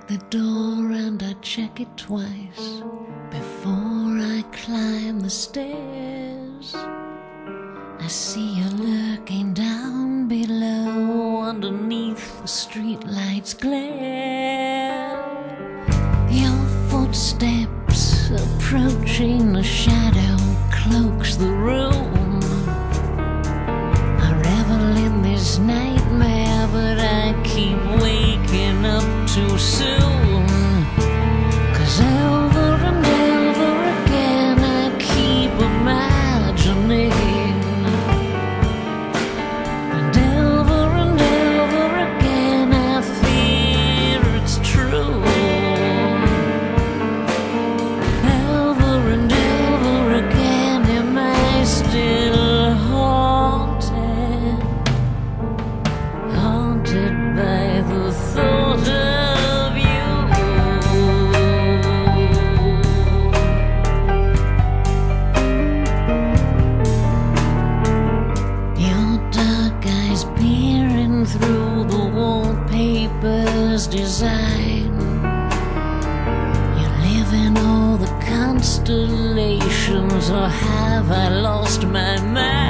the door and I check it twice before I climb the stairs. I see you lurking down below underneath the streetlight's glare. Your footsteps approaching, the shadow cloaks the room. I revel in this nightmare, but I keep waking up too soon. 'Cause over and over again I keep imagining, and over again I fear it's true. Over and over again am I still haunted, haunted by the thought of you. Your dark eyes peering through the wallpaper's design. You live in all the constellations, or have I lost my mind?